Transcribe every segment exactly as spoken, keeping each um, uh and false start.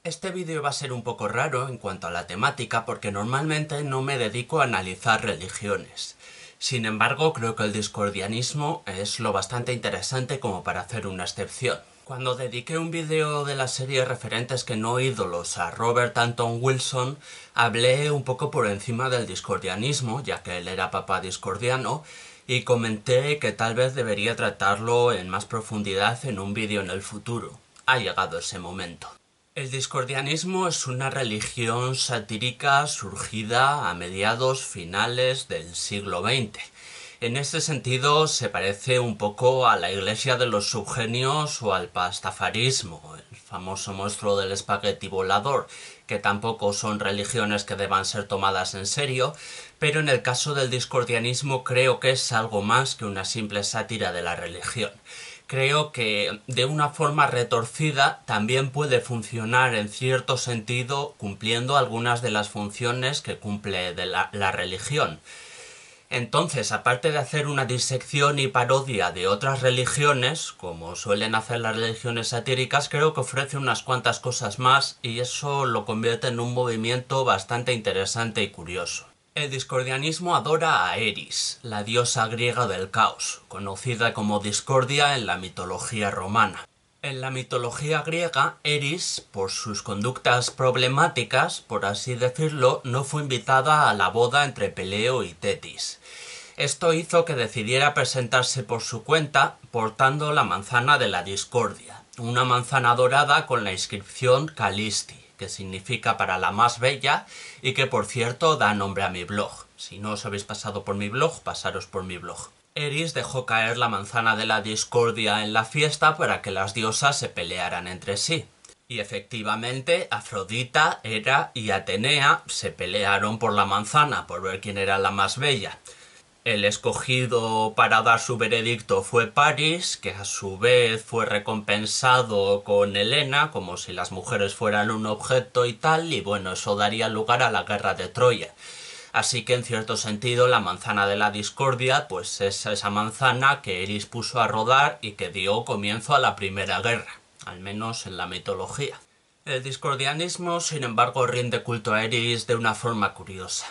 Este vídeo va a ser un poco raro en cuanto a la temática porque normalmente no me dedico a analizar religiones. Sin embargo, creo que el discordianismo es lo bastante interesante como para hacer una excepción. Cuando dediqué un vídeo de la serie Referentes que no ídolos a Robert Anton Wilson, hablé un poco por encima del discordianismo, ya que él era papa discordiano, y comenté que tal vez debería tratarlo en más profundidad en un vídeo en el futuro. Ha llegado ese momento. El discordianismo es una religión satírica surgida a mediados finales del siglo veinte. En este sentido se parece un poco a la iglesia de los subgenios o al pastafarismo, el famoso monstruo del espagueti volador, que tampoco son religiones que deban ser tomadas en serio, pero en el caso del discordianismo creo que es algo más que una simple sátira de la religión. Creo que de una forma retorcida también puede funcionar en cierto sentido cumpliendo algunas de las funciones que cumple de la, la religión. Entonces, aparte de hacer una disección y parodia de otras religiones, como suelen hacer las religiones satíricas, creo que ofrece unas cuantas cosas más y eso lo convierte en un movimiento bastante interesante y curioso. El discordianismo adora a Eris, la diosa griega del caos, conocida como Discordia en la mitología romana. En la mitología griega, Eris, por sus conductas problemáticas, por así decirlo, no fue invitada a la boda entre Peleo y Tetis. Esto hizo que decidiera presentarse por su cuenta portando la manzana de la discordia, una manzana dorada con la inscripción Calisti, que significa para la más bella y que por cierto da nombre a mi blog. Si no os habéis pasado por mi blog, pasaros por mi blog. Eris dejó caer la manzana de la discordia en la fiesta para que las diosas se pelearan entre sí. Y efectivamente, Afrodita, Hera y Atenea se pelearon por la manzana, por ver quién era la más bella. El escogido para dar su veredicto fue Paris, que a su vez fue recompensado con Helena, como si las mujeres fueran un objeto y tal, y bueno, eso daría lugar a la guerra de Troya. Así que en cierto sentido la manzana de la discordia pues es esa manzana que Eris puso a rodar y que dio comienzo a la primera guerra, al menos en la mitología. El discordianismo, sin embargo, rinde culto a Eris de una forma curiosa.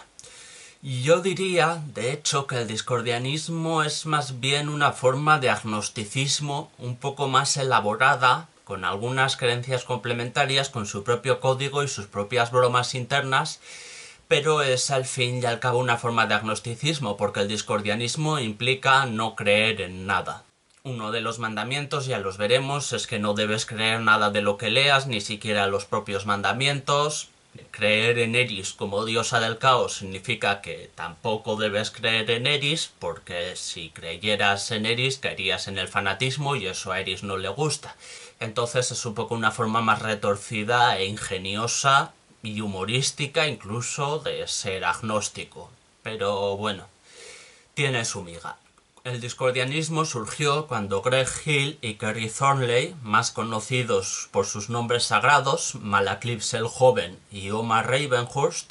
Yo diría, de hecho, que el discordianismo es más bien una forma de agnosticismo un poco más elaborada, con algunas creencias complementarias, con su propio código y sus propias bromas internas, pero es al fin y al cabo una forma de agnosticismo, porque el discordianismo implica no creer en nada. Uno de los mandamientos, ya los veremos, es que no debes creer nada de lo que leas, ni siquiera los propios mandamientos. Creer en Eris como diosa del caos significa que tampoco debes creer en Eris, porque si creyeras en Eris caerías en el fanatismo y eso a Eris no le gusta. Entonces es un poco una forma más retorcida e ingeniosa y humorística incluso de ser agnóstico. Pero bueno, tiene su miga. El discordianismo surgió cuando Greg Hill y Kerry Thornley, más conocidos por sus nombres sagrados, Malaclips el Joven y Omar Ravenhurst,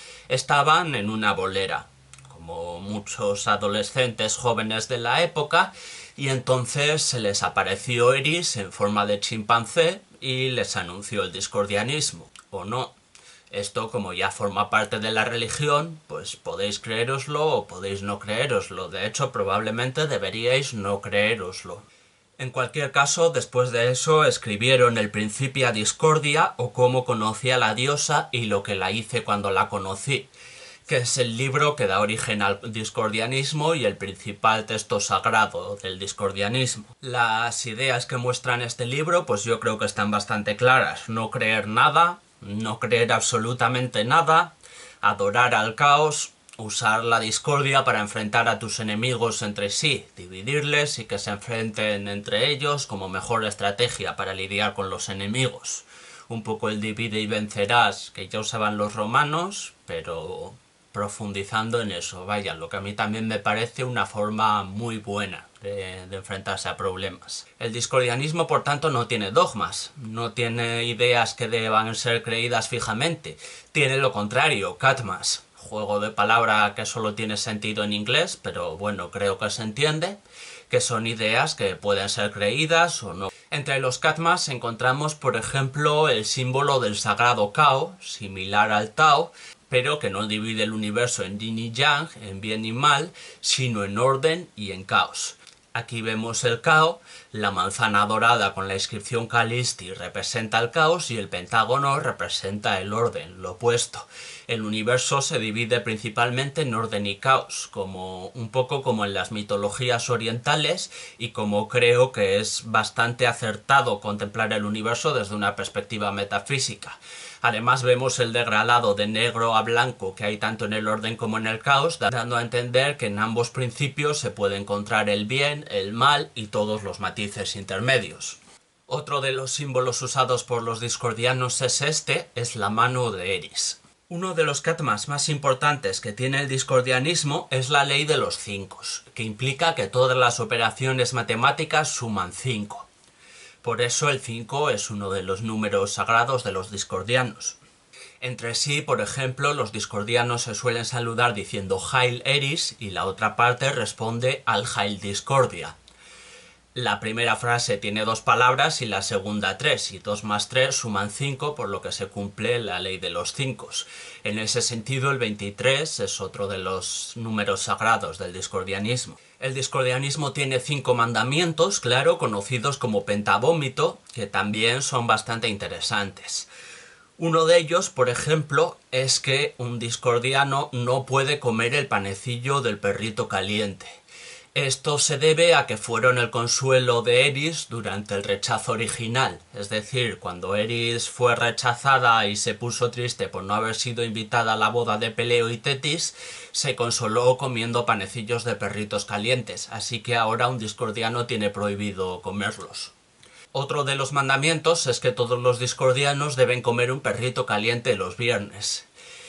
estaban en una bolera, como muchos adolescentes jóvenes de la época, y entonces se les apareció Eris en forma de chimpancé y les anunció el discordianismo, o no. Esto, como ya forma parte de la religión, pues podéis creéroslo o podéis no creéroslo. De hecho, probablemente deberíais no creéroslo. En cualquier caso, después de eso, escribieron el Principia Discordia, o cómo conocí a la diosa y lo que la hice cuando la conocí, que es el libro que da origen al discordianismo y el principal texto sagrado del discordianismo. Las ideas que muestran este libro, pues yo creo que están bastante claras. No creer nada, no creer absolutamente nada, adorar al caos, usar la discordia para enfrentar a tus enemigos entre sí, dividirles y que se enfrenten entre ellos como mejor estrategia para lidiar con los enemigos. Un poco el divide y vencerás que ya usaban los romanos, pero profundizando en eso, vaya, lo que a mí también me parece una forma muy buena de, de enfrentarse a problemas. El discordianismo, por tanto, no tiene dogmas, no tiene ideas que deban ser creídas fijamente, tiene lo contrario, katmas, juego de palabra que solo tiene sentido en inglés, pero bueno, creo que se entiende, que son ideas que pueden ser creídas o no. Entre los Catmas encontramos, por ejemplo, el símbolo del sagrado Cao, similar al Tao, pero que no divide el universo en yin y yang, en bien y mal, sino en orden y en caos. Aquí vemos el Cao, la manzana dorada con la inscripción Calisti representa el caos y el pentágono representa el orden, lo opuesto. El universo se divide principalmente en orden y caos, como un poco como en las mitologías orientales, y como creo que es bastante acertado contemplar el universo desde una perspectiva metafísica. Además vemos el degradado de negro a blanco que hay tanto en el orden como en el caos, dando a entender que en ambos principios se puede encontrar el bien, el mal y todos los matices intermedios. Otro de los símbolos usados por los discordianos es este, es la mano de Eris. Uno de los catmas más importantes que tiene el discordianismo es la ley de los cinco, que implica que todas las operaciones matemáticas suman cinco. Por eso el cinco es uno de los números sagrados de los discordianos. Entre sí, por ejemplo, los discordianos se suelen saludar diciendo Hail Eris y la otra parte responde al Hail Discordia. La primera frase tiene dos palabras y la segunda tres, y dos más tres suman cinco, por lo que se cumple la ley de los cinco. En ese sentido, el veintitrés es otro de los números sagrados del discordianismo. El discordianismo tiene cinco mandamientos, claro, conocidos como pentavómito, que también son bastante interesantes. Uno de ellos, por ejemplo, es que un discordiano no puede comer el panecillo del perrito caliente. Esto se debe a que fueron el consuelo de Eris durante el rechazo original, es decir, cuando Eris fue rechazada y se puso triste por no haber sido invitada a la boda de Peleo y Tetis, se consoló comiendo panecillos de perritos calientes, así que ahora un discordiano tiene prohibido comerlos. Otro de los mandamientos es que todos los discordianos deben comer un perrito caliente los viernes.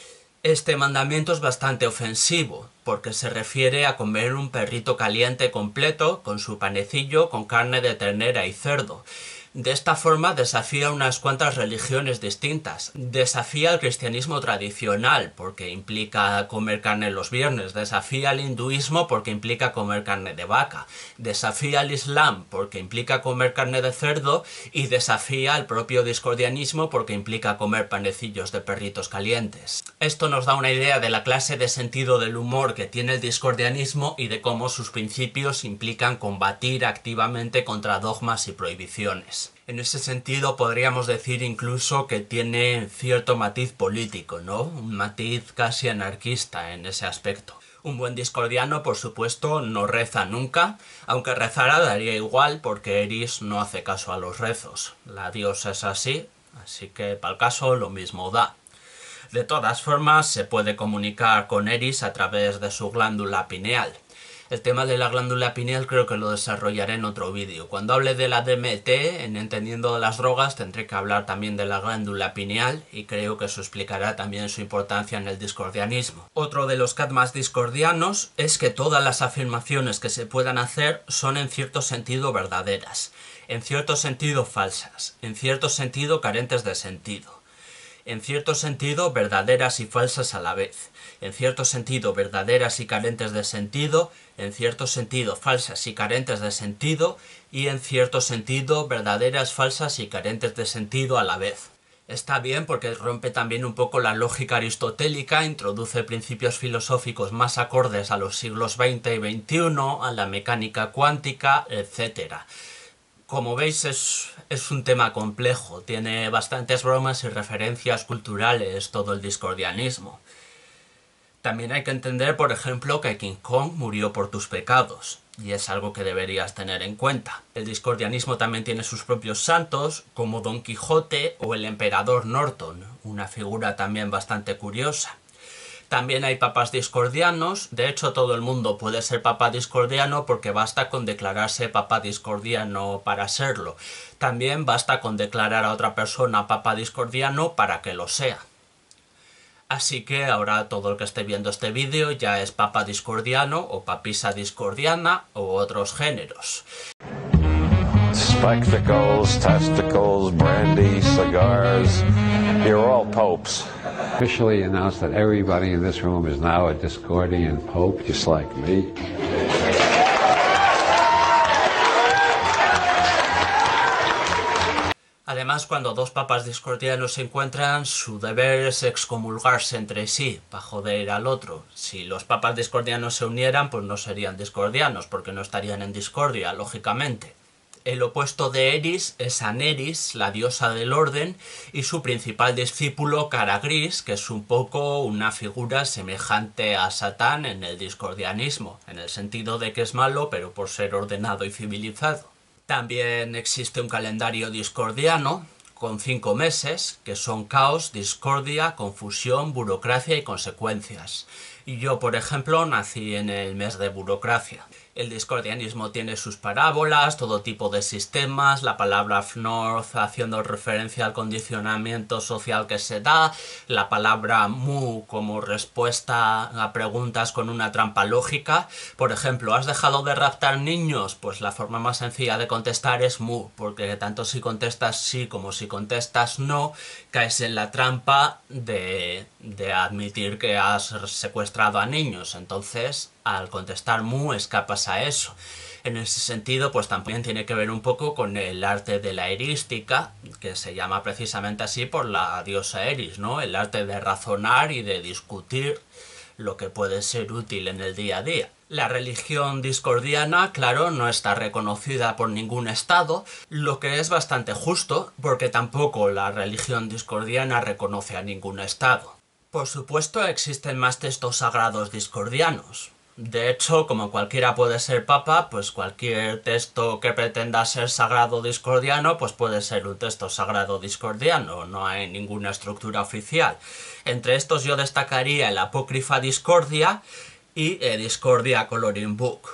Este mandamiento es bastante ofensivo, porque se refiere a comer un perrito caliente completo, con su panecillo, con carne de ternera y cerdo. De esta forma desafía unas cuantas religiones distintas. Desafía al cristianismo tradicional, porque implica comer carne los viernes. Desafía al hinduismo, porque implica comer carne de vaca. Desafía al islam, porque implica comer carne de cerdo. Y desafía al propio discordianismo, porque implica comer panecillos de perritos calientes. Esto nos da una idea de la clase de sentido del humor que tiene el discordianismo y de cómo sus principios implican combatir activamente contra dogmas y prohibiciones. En ese sentido podríamos decir incluso que tiene cierto matiz político, ¿no? Un matiz casi anarquista en ese aspecto. Un buen discordiano, por supuesto, no reza nunca, aunque rezara daría igual porque Eris no hace caso a los rezos. La diosa es así, así que para el caso lo mismo da. De todas formas, se puede comunicar con Eris a través de su glándula pineal. El tema de la glándula pineal creo que lo desarrollaré en otro vídeo. Cuando hable de la D M T, en Entendiendo las Drogas, tendré que hablar también de la glándula pineal y creo que eso explicará también su importancia en el discordianismo. Otro de los catmas discordianos es que todas las afirmaciones que se puedan hacer son en cierto sentido verdaderas, en cierto sentido falsas, en cierto sentido carentes de sentido, en cierto sentido verdaderas y falsas a la vez, en cierto sentido verdaderas y carentes de sentido, en cierto sentido falsas y carentes de sentido, y en cierto sentido verdaderas, falsas y carentes de sentido a la vez. Está bien porque rompe también un poco la lógica aristotélica, introduce principios filosóficos más acordes a los siglos veinte y veintiuno, a la mecánica cuántica, etcétera. Como veis es, es un tema complejo, tiene bastantes bromas y referencias culturales todo el discordianismo. También hay que entender, por ejemplo, que King Kong murió por tus pecados, y es algo que deberías tener en cuenta. El discordianismo también tiene sus propios santos, como Don Quijote o el emperador Norton, una figura también bastante curiosa. También hay papas discordianos, de hecho todo el mundo puede ser papa discordiano porque basta con declararse papa discordiano para serlo. También basta con declarar a otra persona papa discordiano para que lo sea. Así que ahora todo el que esté viendo este vídeo ya es papa discordiano o papisa discordiana o otros géneros. Spectacles, testicles, brandy, cigars, you're all popes. Officially announced that everybody in this room is now a Discordian Pope, just like me. Además, cuando dos papas discordianos se encuentran, su deber es excomulgarse entre sí, para joder al otro. Si los papas discordianos se unieran, pues no serían discordianos, porque no estarían en discordia, lógicamente. El opuesto de Eris es Aneris, la diosa del orden, y su principal discípulo Caragris, que es un poco una figura semejante a Satán en el discordianismo, en el sentido de que es malo, pero por ser ordenado y civilizado. También existe un calendario discordiano, con cinco meses, que son caos, discordia, confusión, burocracia y consecuencias. Y yo, por ejemplo, nací en el mes de burocracia. El discordianismo tiene sus parábolas, todo tipo de sistemas, la palabra Fnorth haciendo referencia al condicionamiento social que se da, la palabra mu como respuesta a preguntas con una trampa lógica. Por ejemplo, ¿has dejado de raptar niños? Pues la forma más sencilla de contestar es mu, porque tanto si contestas sí como si contestas no, caes en la trampa de, de admitir que has secuestrado a niños. Entonces, al contestar mu, escapas a eso. En ese sentido, pues también tiene que ver un poco con el arte de la erística, que se llama precisamente así por la diosa Eris, ¿no? El arte de razonar y de discutir lo que puede ser útil en el día a día. La religión discordiana, claro, no está reconocida por ningún estado, lo que es bastante justo, porque tampoco la religión discordiana reconoce a ningún estado. Por supuesto, existen más textos sagrados discordianos. De hecho, como cualquiera puede ser papa, pues cualquier texto que pretenda ser sagrado discordiano, pues puede ser un texto sagrado discordiano, no hay ninguna estructura oficial. Entre estos yo destacaría el Apócrifa Discordia y eh, Discordia Coloring Book,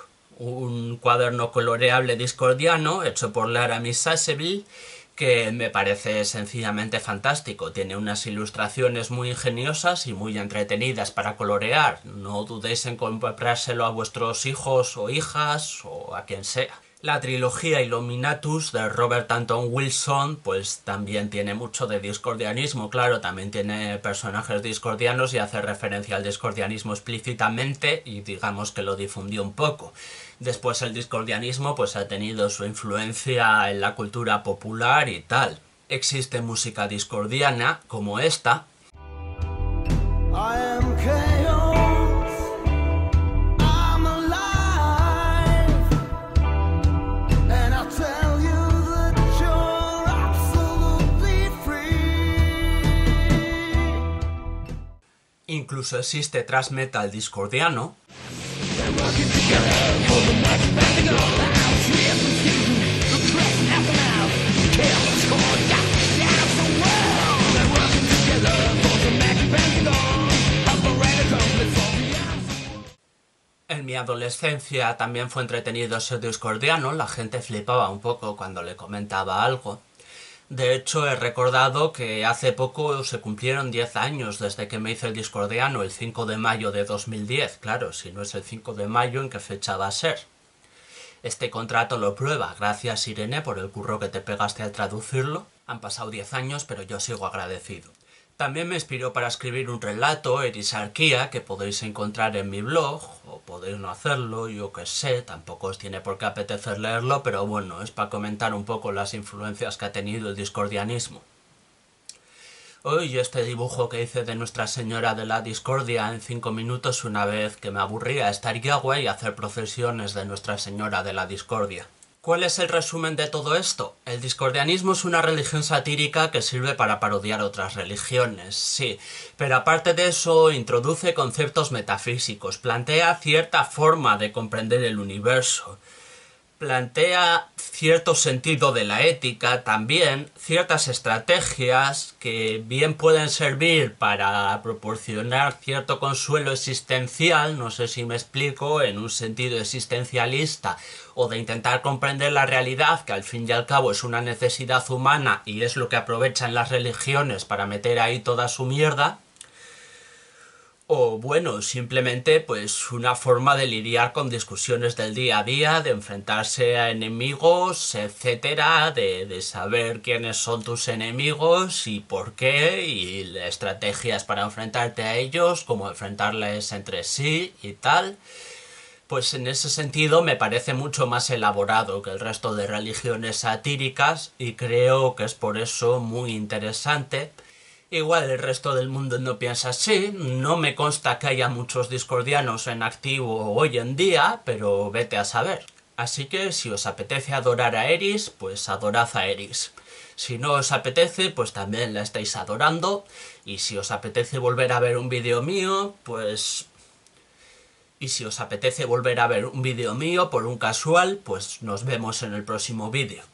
un cuaderno coloreable discordiano hecho por Laramie Saseville, que me parece sencillamente fantástico. Tiene unas ilustraciones muy ingeniosas y muy entretenidas para colorear. No dudéis en comprárselo a vuestros hijos o hijas o a quien sea. La trilogía Illuminatus de Robert Anton Wilson pues también tiene mucho de discordianismo, claro, también tiene personajes discordianos y hace referencia al discordianismo explícitamente y digamos que lo difundió un poco. Después el discordianismo pues ha tenido su influencia en la cultura popular y tal. Existe música discordiana como esta. I am chaos, I'm alive, and I'll tell you that you're absolutely free. Incluso existe thrash metal discordiano. En mi adolescencia también fue entretenido ser discordiano, la gente flipaba un poco cuando le comentaba algo. De hecho, he recordado que hace poco se cumplieron diez años desde que me hice el discordiano, el cinco de mayo de dos mil diez. Claro, si no es el cinco de mayo, ¿en qué fecha va a ser? Este contrato lo prueba. Gracias, Irene, por el curro que te pegaste al traducirlo. Han pasado diez años, pero yo sigo agradecido. También me inspiró para escribir un relato, Erisarquía, que podéis encontrar en mi blog, o podéis no hacerlo, yo qué sé, tampoco os tiene por qué apetecer leerlo, pero bueno, es para comentar un poco las influencias que ha tenido el discordianismo. Hoy este dibujo que hice de Nuestra Señora de la Discordia en cinco minutos una vez que me aburría estar Yahweh y hacer procesiones de Nuestra Señora de la Discordia. ¿Cuál es el resumen de todo esto? El discordianismo es una religión satírica que sirve para parodiar otras religiones, sí, pero aparte de eso introduce conceptos metafísicos, plantea cierta forma de comprender el universo, plantea cierto sentido de la ética, también ciertas estrategias que bien pueden servir para proporcionar cierto consuelo existencial, no sé si me explico, en un sentido existencialista, o de intentar comprender la realidad, que al fin y al cabo es una necesidad humana y es lo que aprovechan las religiones para meter ahí toda su mierda. O bueno, simplemente pues una forma de lidiar con discusiones del día a día, de enfrentarse a enemigos, etcétera, de, de saber quiénes son tus enemigos y por qué, y estrategias para enfrentarte a ellos, cómo enfrentarles entre sí y tal. pues en ese sentido me parece mucho más elaborado que el resto de religiones satíricas y creo que es por eso muy interesante. Igual el resto del mundo no piensa así, no me consta que haya muchos discordianos en activo hoy en día, pero vete a saber. Así que si os apetece adorar a Eris, pues adorad a Eris. Si no os apetece, pues también la estáis adorando. Y si os apetece volver a ver un vídeo mío, pues... Y si os apetece volver a ver un vídeo mío por un casual, pues nos vemos en el próximo vídeo.